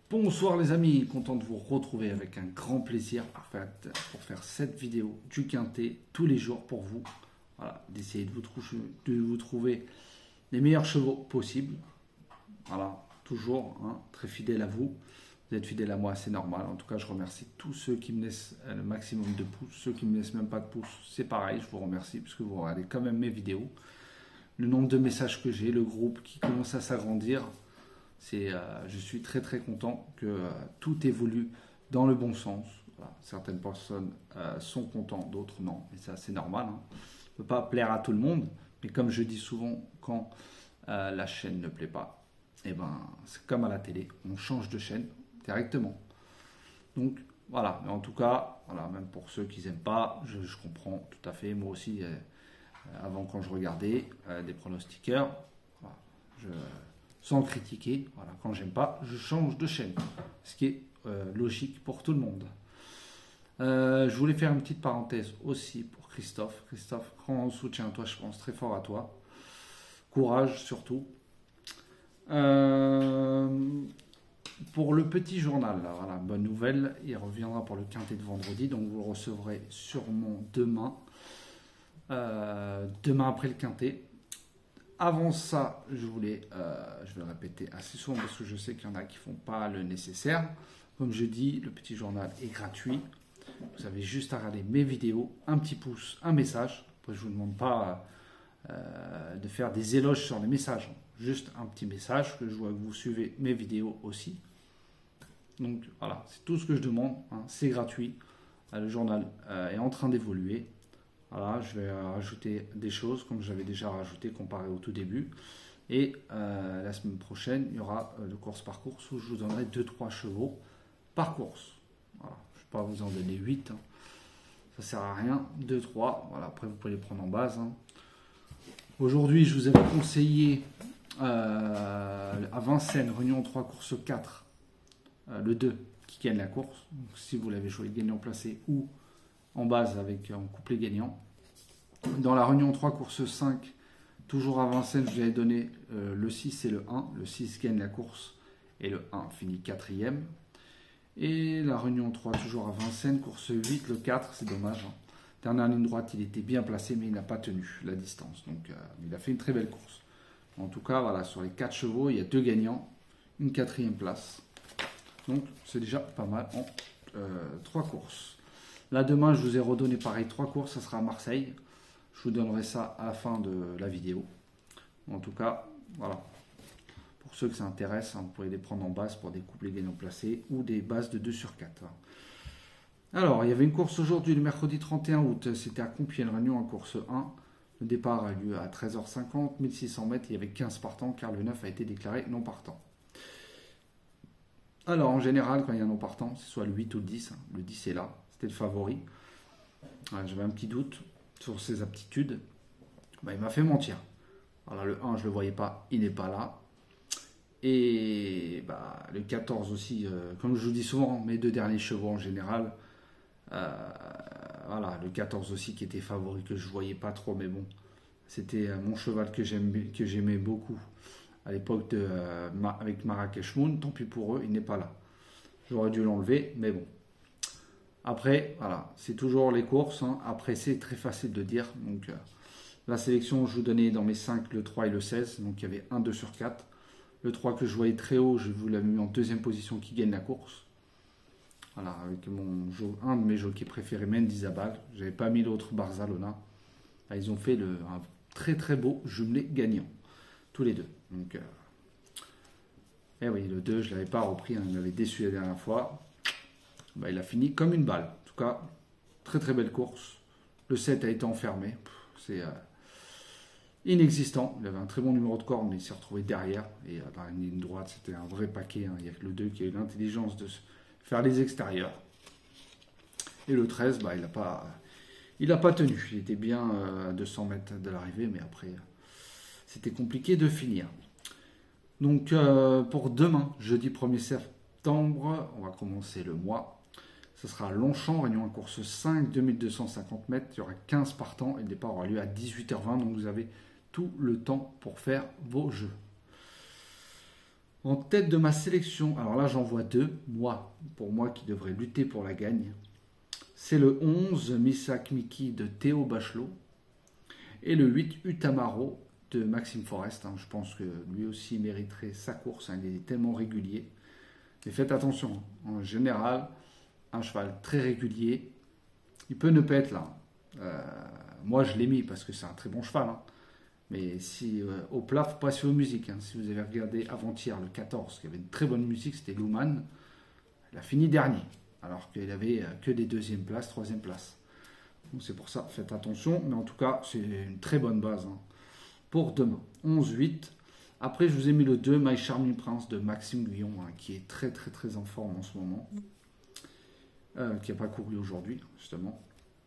Bonsoir les amis, content de vous retrouver avec un grand plaisir pour faire cette vidéo du quintet tous les jours pour vous. Voilà, d'essayer de vous trouver les meilleurs chevaux possibles. Voilà, toujours très fidèle à vous. Vous êtes fidèle à moi, c'est normal. En tout cas, je remercie tous ceux qui me laissent le maximum de pouces. Ceux qui ne me laissent même pas de pouces, c'est pareil, je vous remercie puisque vous regardez quand même mes vidéos. Le nombre de messages que j'ai, le groupe qui commence à s'agrandir. Je suis très très content que tout évolue dans le bon sens. Voilà. Certaines personnes sont contentes, d'autres non. Et ça c'est normal. On ne peut pas plaire à tout le monde. Mais comme je dis souvent, quand la chaîne ne plaît pas, eh ben, c'est comme à la télé. On change de chaîne directement. Donc voilà. Mais en tout cas, voilà, même pour ceux qui n'aiment pas, je comprends tout à fait. Moi aussi, avant quand je regardais des pronostiqueurs, voilà, sans critiquer, voilà, quand j'aime pas, je change de chaîne, ce qui est logique pour tout le monde. Je voulais faire une petite parenthèse aussi pour Christophe. Christophe, grand soutien à toi, je pense très fort à toi. Courage surtout. Pour le petit journal, là, voilà, bonne nouvelle, il reviendra pour le quintet de vendredi, donc vous le recevrez sûrement demain. Demain après le quintet. Avant ça, je vais le répéter assez souvent parce que je sais qu'il y en a qui ne font pas le nécessaire. Comme je dis, le petit journal est gratuit. Vous avez juste à regarder mes vidéos, un petit pouce, un message. Après, je ne vous demande pas de faire des éloges sur les messages. Juste un petit message que je vois que vous suivez mes vidéos aussi. Donc voilà, c'est tout ce que je demande. C'est gratuit. Le journal est en train d'évoluer. Voilà, je vais rajouter des choses comme j'avais déjà rajouté comparé au tout début. Et la semaine prochaine, il y aura le course par course où je vous donnerai 2-3 chevaux par course. Voilà, je ne vais pas vous en donner 8. Ça ne sert à rien. 2-3. Voilà, après, vous pouvez les prendre en base. Aujourd'hui, je vous avais conseillé à Vincennes, Réunion 3, course 4, le 2 qui gagne la course. Donc, si vous l'avez joué gagnant placé ou en base avec en couplet gagnant. Dans la Réunion 3, course 5, toujours à Vincennes, je vous avais donné le 6 et le 1. Le 6 gagne la course et le 1 finit 4e. Et la Réunion 3, toujours à Vincennes, course 8, le 4, c'est dommage. Dernière ligne droite, il était bien placé, mais il n'a pas tenu la distance. Donc il a fait une très belle course. En tout cas, voilà, sur les 4 chevaux, il y a 2 gagnants, une 4e place. Donc c'est déjà pas mal en 3 courses. Là, demain, je vous ai redonné pareil 3 courses, ça sera à Marseille. Je vous donnerai ça à la fin de la vidéo. En tout cas, voilà. Pour ceux que ça intéresse, vous pouvez les prendre en base pour des couplets gagnants placés ou des bases de 2 sur 4. Alors, il y avait une course aujourd'hui, le mercredi 31 août. C'était à Compiègne, Réunion en course 1. Le départ a lieu à 13h50, 1600 mètres. Il y avait 15 partants car le 9 a été déclaré non partant. Alors, en général, quand il y a un non partant, c'est soit le 8 ou le 10. Le 10 est là. C'était le favori. J'avais un petit doute sur ses aptitudes. Il m'a fait mentir. Alors le 1, je ne le voyais pas, il n'est pas là. Et le 14 aussi, comme je vous dis souvent, mes 2 derniers chevaux en général. Voilà, le 14 aussi qui était favori, que je ne voyais pas trop, mais bon. C'était mon cheval que j'aimais beaucoup à l'époque avec Marrakech Moon. Tant pis pour eux, il n'est pas là. J'aurais dû l'enlever, mais bon. Après, voilà, c'est toujours les courses. Après, c'est très facile de dire. Donc, la sélection, je vous donnais dans mes 5 le 3 et le 16. Donc, il y avait 1, 2 sur 4. Le 3 que je voyais très haut, je vous l'avais mis en 2e position qui gagne la course. Voilà, avec un de mes jockeys préférés, Mendizabal. Je n'avais pas mis l'autre, Barzalona. Là, ils ont fait un très très beau jumelé gagnant. Tous les deux. Donc, et oui, le 2, je ne l'avais pas repris. Il m'avait déçu la dernière fois. Il a fini comme une balle. En tout cas, très très belle course. Le 7 a été enfermé. C'est inexistant. Il avait un très bon numéro de corde, mais il s'est retrouvé derrière. Et dans une ligne droite, c'était un vrai paquet. Il n'y a que le 2 qui a eu l'intelligence de faire les extérieurs. Et le 13, il n'a pas tenu. Il était bien à 200 mètres de l'arrivée, mais après, c'était compliqué de finir. Donc, pour demain, jeudi 1er septembre, on va commencer le mois. Ce sera à Longchamp, Réunion en course 5, 2250 mètres. Il y aura 15 partants et le départ aura lieu à 18h20. Donc vous avez tout le temps pour faire vos jeux. En tête de ma sélection, alors là j'en vois deux, pour moi qui devrait lutter pour la gagne. C'est le 11 Misak Miki de Théo Bachelot et le 8 Utamaro de Maxime Forest. Je pense que lui aussi mériterait sa course, il est tellement régulier. Mais faites attention, en général, un cheval très régulier, il peut ne pas être là. Moi je l'ai mis parce que c'est un très bon cheval. Mais si au plat, il ne faut pas suivre aux musiques. Si vous avez regardé avant-hier le 14, qui avait une très bonne musique, c'était Luman. Il a fini dernier, alors qu'il avait que des deuxième places, troisième place. Donc c'est pour ça, faites attention. Mais en tout cas, c'est une très bonne base pour demain. 11-8. Après, je vous ai mis le 2, My Charming Prince de Maxime Guyon, qui est très très très en forme en ce moment. Qui n'a pas couru aujourd'hui, justement.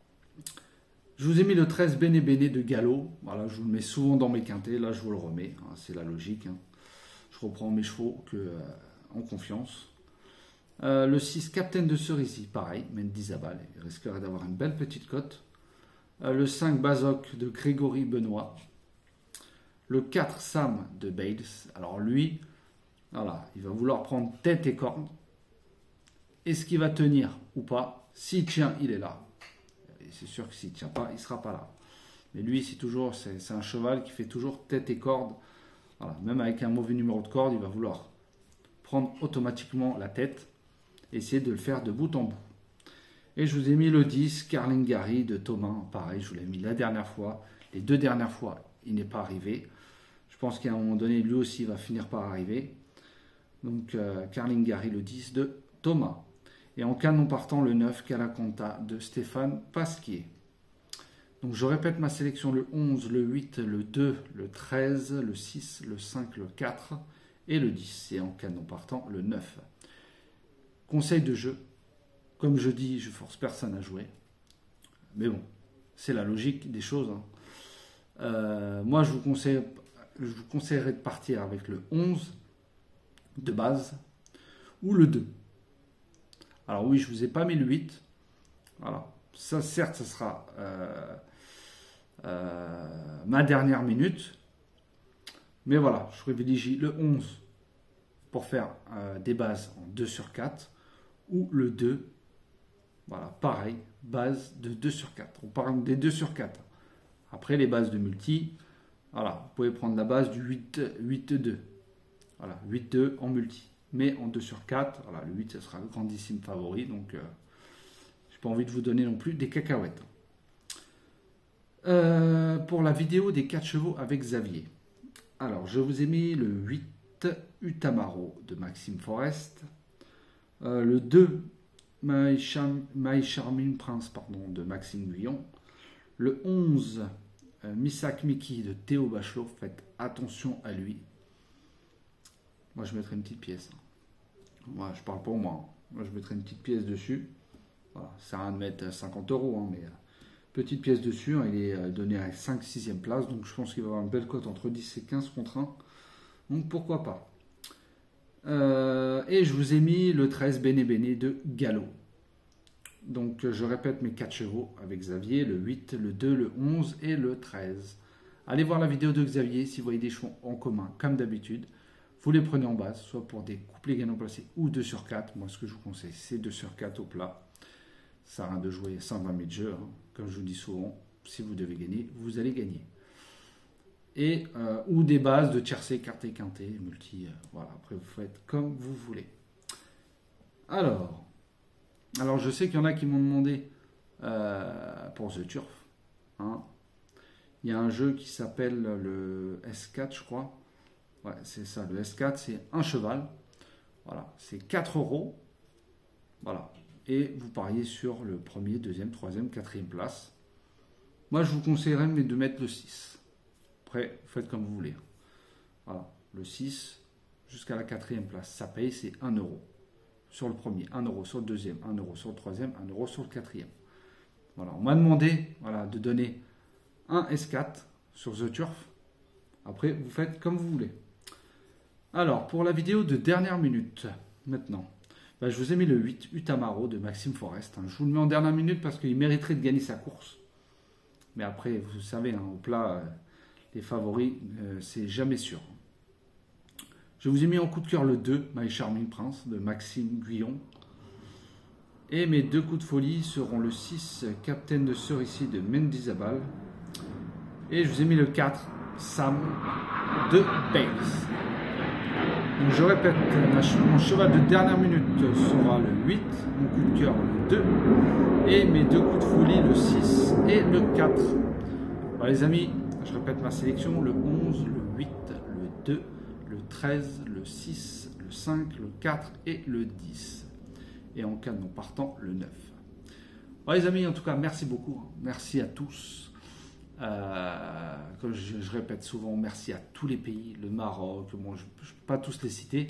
Je vous ai mis le 13 Bene Bene de Gallo. Voilà, je vous le mets souvent dans mes quintés. Là, je vous le remets. C'est la logique. Je reprends mes chevaux en confiance. Le 6 Captain de Cerisy, pareil, Mendizabal. Il risquerait d'avoir une belle petite cote. Le 5 Bazoc de Grégory Benoît. Le 4 Sam de Bales. Alors lui, voilà, il va vouloir prendre tête et corne. Est-ce qu'il va tenir ou pas? S'il tient, il est là. C'est sûr que s'il ne tient pas, il ne sera pas là. Mais lui, c'est un cheval qui fait toujours tête et corde. Voilà. Même avec un mauvais numéro de corde, il va vouloir prendre automatiquement la tête et essayer de le faire de bout en bout. Et je vous ai mis le 10, Carling Gary de Thomas. Pareil, je vous l'ai mis la dernière fois. Les deux dernières fois, il n'est pas arrivé. Je pense qu'à un moment donné, lui aussi va finir par arriver. Donc, Carling Gary, le 10 de Thomas. Et en canon partant, le 9, Calaconta de Stéphane Pasquier. Donc je répète ma sélection, le 11, le 8, le 2, le 13, le 6, le 5, le 4 et le 10. Et en canon partant, le 9. Conseil de jeu. Comme je dis, je force personne à jouer. Mais bon, c'est la logique des choses. Moi, je vous conseillerais de partir avec le 11 de base ou le 2. Alors oui, je ne vous ai pas mis le 8. Voilà. Ça, certes, ce sera ma dernière minute. Mais voilà, je privilégie le 11 pour faire des bases en 2 sur 4. Ou le 2. Voilà, pareil, base de 2 sur 4. On parle des 2 sur 4. Après, les bases de multi, voilà, vous pouvez prendre la base du 8-2. Voilà, 8-2 en multi. Mais en 2 sur 4, voilà, le 8, ce sera le grandissime favori. Donc, je n'ai pas envie de vous donner non plus des cacahuètes. Pour la vidéo des 4 chevaux avec Xavier. Alors, je vous ai mis le 8, Utamaro de Maxime Forest. Le 2, My Charming Prince de Maxime Guyon. Le 11, Misak Miki de Théo Bachelot. Faites attention à lui. Moi, je mettrai une petite pièce. Moi, je parle pour moi. Moi, je mettrai une petite pièce dessus. Voilà, ça sert à rien de mettre 50 €, mais petite pièce dessus. Il est donné à 5-6e place. Donc, je pense qu'il va avoir une belle cote entre 10 et 15 contre 1. Donc, pourquoi pas. Et je vous ai mis le 13 Bene Bene de Gallo. Donc, je répète mes 4 chevaux avec Xavier. Le 8, le 2, le 11 et le 13. Allez voir la vidéo de Xavier si vous voyez des chevaux en commun, comme d'habitude. Vous les prenez en base, soit pour des couplets gagnants placés ou 2 sur 4. Moi, ce que je vous conseille, c'est 2 sur 4 au plat. Ça sert à rien de jouer 120 000 jeux. Comme je vous dis souvent, si vous devez gagner, vous allez gagner. Et, ou des bases de tiercé, quarté, quinté, multi. Voilà, après, vous faites comme vous voulez. Alors je sais qu'il y en a qui m'ont demandé pour The Turf. Il y a un jeu qui s'appelle le S4, je crois. Ouais, c'est ça, le S4, c'est un cheval. Voilà, c'est 4 €. Voilà. Et vous pariez sur le premier, deuxième, troisième, quatrième place. Moi, je vous conseillerais de mettre le 6. Après, faites comme vous voulez. Voilà, le 6 jusqu'à la quatrième place. Ça paye, c'est 1 € sur le premier, 1 € sur le deuxième, 1 € sur le troisième, 1 € sur le quatrième. Voilà, on m'a demandé de donner un S4 sur The Turf. Après, vous faites comme vous voulez. Alors, pour la vidéo de dernière minute, maintenant, je vous ai mis le 8 Utamaro de Maxime Forest. Je vous le mets en dernière minute parce qu'il mériterait de gagner sa course. Mais après, vous savez, au plat, les favoris, c'est jamais sûr. Je vous ai mis en coup de cœur le 2, My Charming Prince, de Maxime Guyon. Et mes 2 coups de folie seront le 6, Captain de Cerisy de Mendizabal. Et je vous ai mis le 4, Sam de Bales. Donc je répète, mon cheval de dernière minute sera le 8, mon coup de cœur le 2, et mes 2 coups de folie le 6 et le 4. Voilà les amis, je répète ma sélection, le 11, le 8, le 2, le 13, le 6, le 5, le 4 et le 10. Et en cas de non partant, le 9. Voilà les amis, en tout cas, merci beaucoup. Merci à tous. Comme je répète souvent, merci à tous les pays, le Maroc, bon, je ne peux pas tous les citer.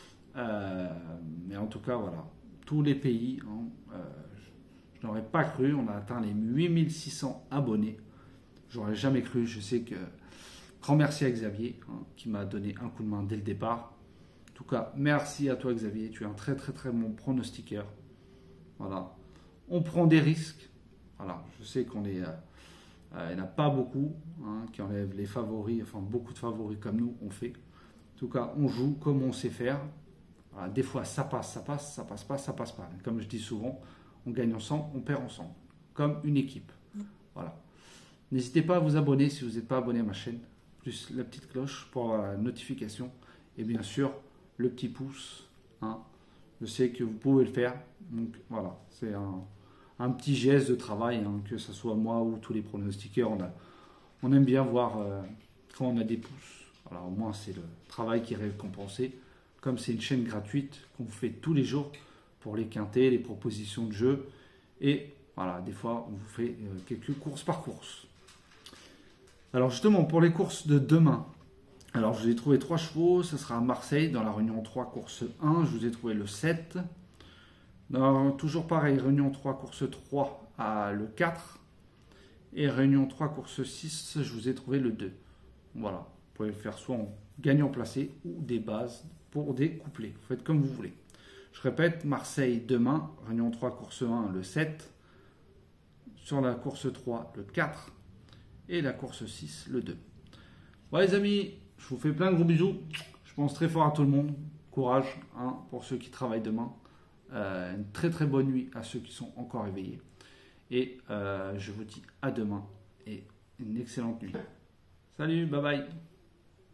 Mais en tout cas, voilà, tous les pays, hein, je n'aurais pas cru, on a atteint les 8600 abonnés. J'aurais jamais cru, je sais que... Grand merci à Xavier, hein, qui m'a donné un coup de main dès le départ. En tout cas, merci à toi Xavier, tu es un très très très bon pronostiqueur. Voilà, on prend des risques. Voilà, je sais qu'on est... il n'y en a pas beaucoup, hein, qui enlèvent les favoris, enfin beaucoup de favoris comme nous, on fait. En tout cas, on joue comme on sait faire. Voilà, des fois, ça passe, ça passe, ça passe pas, ça passe pas. Comme je dis souvent, on gagne ensemble, on perd ensemble. Comme une équipe. Voilà. N'hésitez pas à vous abonner si vous n'êtes pas abonné à ma chaîne. Plus la petite cloche pour la notification. Et bien sûr, le petit pouce. Hein. Je sais que vous pouvez le faire. Donc voilà, c'est un petit geste de travail, hein, que ce soit moi ou tous les pronostiqueurs. On aime bien voir quand on a des pouces. Voilà, au moins, c'est le travail qui est récompensé. Comme c'est une chaîne gratuite qu'on vous fait tous les jours pour les quintés, les propositions de jeu. Et voilà, des fois, on vous fait quelques courses par course. Alors justement, pour les courses de demain, alors je vous ai trouvé 3 chevaux. Ce sera à Marseille, dans la Réunion 3, course 1. Je vous ai trouvé le 7. Toujours pareil, Réunion 3, course 3 à le 4. Et Réunion 3, course 6, je vous ai trouvé le 2. Voilà, vous pouvez le faire soit en gagnant placé ou des bases pour des couplets. Vous faites comme vous voulez. Je répète, Marseille demain, Réunion 3, course 1, le 7. Sur la course 3, le 4. Et la course 6, le 2. Voilà les amis, je vous fais plein de gros bisous. Je pense très fort à tout le monde. Courage, hein, pour ceux qui travaillent demain. Une très très bonne nuit à ceux qui sont encore éveillés. Et je vous dis à demain et une excellente nuit. Salut, bye bye.